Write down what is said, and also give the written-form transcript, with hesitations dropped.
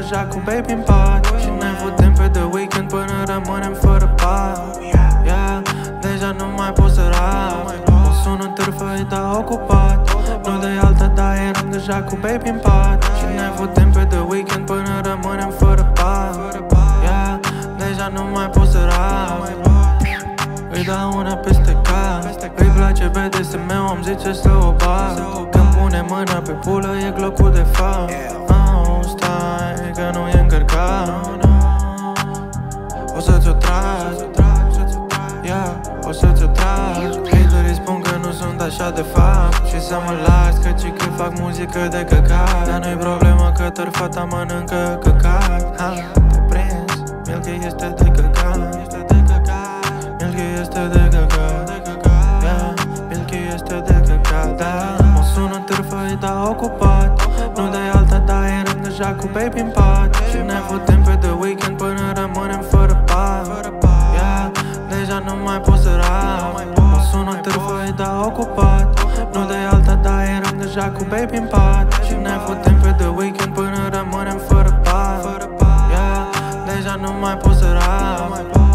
deja cu baby în pat și ne putem pe The Weeknd până rămânem fără pat. Yeah, deja nu mai pot să rap. O sun în târfă-i, dar ocupat. Nu de alta, dar eram deja cu baby în pat și ne putem pe The Weeknd până rămânem fără pat. Yeah, deja nu mai pot să rap. Îi dau una peste cap. Îi place BDSM-ul, am zice să o bag. Când pune mâna pe pulă e glocul de fapt. Stai că nu e încărcat. O să ți-o trag, yeah, o să ți-o trag. Haterii spun că nu sunt așa de fapt și să mă las căci că fac muzică de căcat. Dar nu-i problemă că tărfata mănâncă căcat. Te prins, Milky este de căcat. Milky este de căcat, yeah, Milky este de căcat, da. Mă sun în târfă-i, dar ocupat. Nu de alta, dar eram deja cu baby în pat și ne putem pe The Weeknd până rămânem fără pat. Yeah, deja nu mai pot să rap. Mă sun în târfă-i, dar ocupat. Nu de alta, dar eram deja cu baby în pat și ne putem pe The Weeknd până rămânem fără pat. Yeah, deja nu mai pot să rap.